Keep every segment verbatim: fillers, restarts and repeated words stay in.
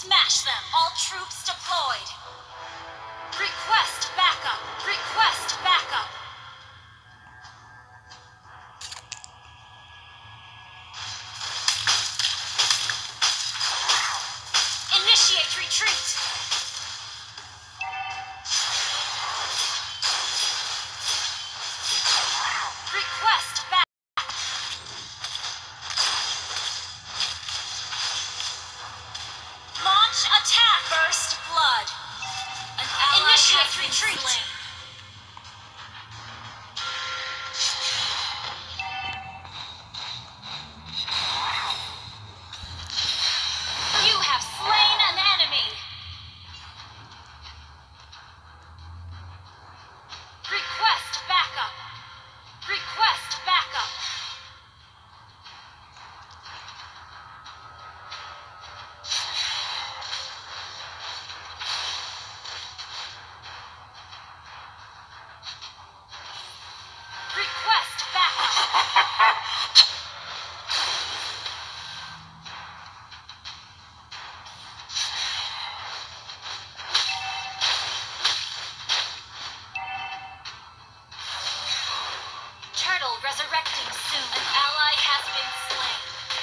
Smash them! All troops deployed! Request backup! Request backup! Initiate retreat! Request back! Launch attack! First blood! An ally Initiate has retreat! Been slain. You have slain an enemy! Request backup! Request backup! Request backup! Turtle resurrecting soon. An ally has been slain.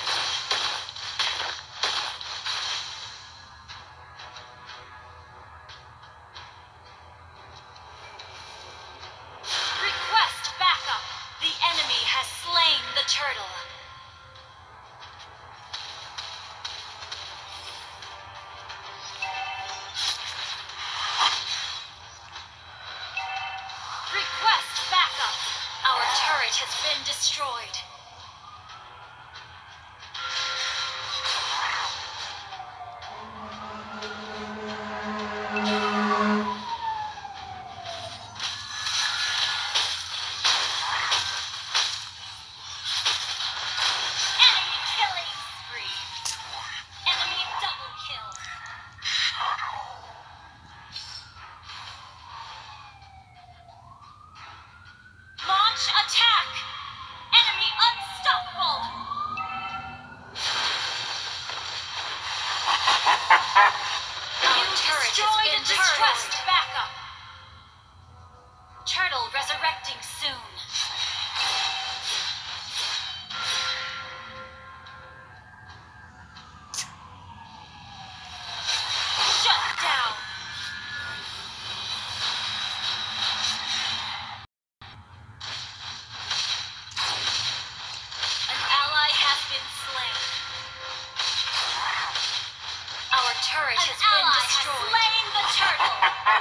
Request backup. The enemy has slain the turtle. Request backup. Our turret has been destroyed. Enemy killing spree. Enemy double kill. Launch attack! Enemy unstoppable! Our turret has been destroyed. Backup. Turtle resurrecting soon. Shut down. An ally has been slain. Our turret has been destroyed. Has slain the turtle.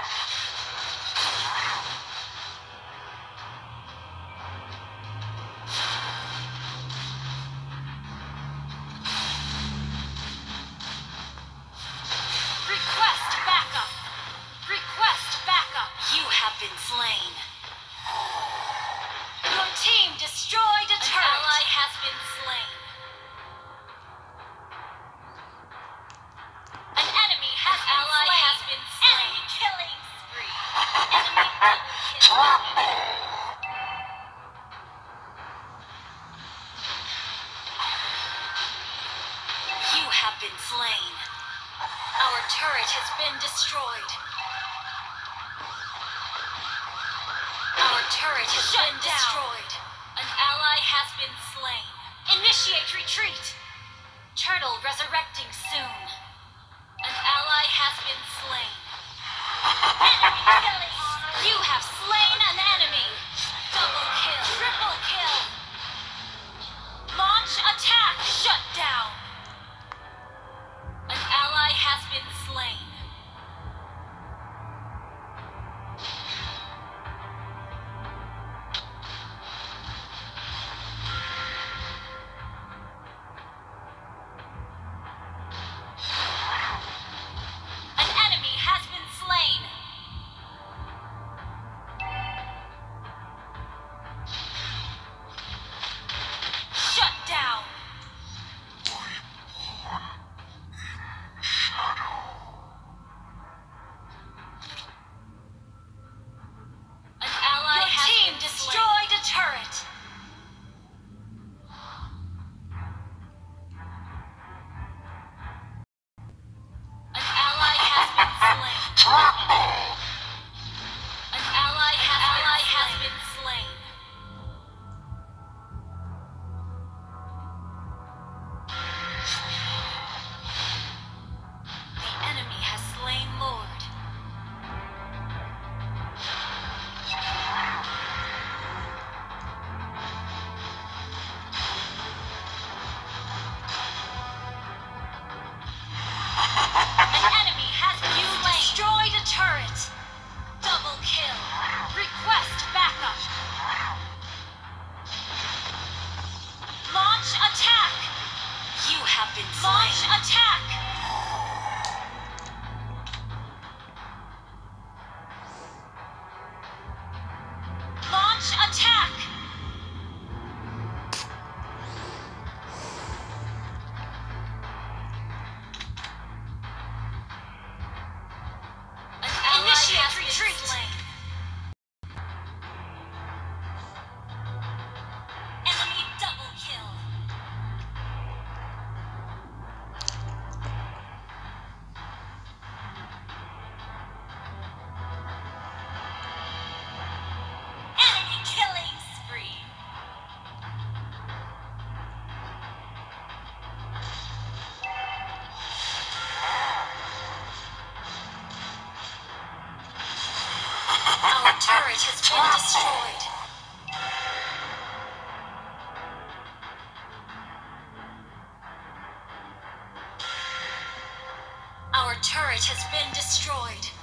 Request backup. Request backup. You have been slain. Your team destroyed a turret. An ally has been slain. An enemy has An been ally slain. Has been slain. Enemy killing spree. Enemy double kill. You have been slain. Our turret has been destroyed. Our turret has Shut been down. Destroyed. An ally has been slain. Initiate retreat. Turtle resurrecting soon. An ally has been slain. Enemy killing. You have slain an enemy. Double kill. Triple kill. Launch attack. Shut down. An ally has been slain. An enemy has been slain. been slain. Launch attack! Launch attack! An ally has retreat. Been slain. Enemy double kill. Enemy killing spree. Our turret has been destroyed. Our turret has been destroyed.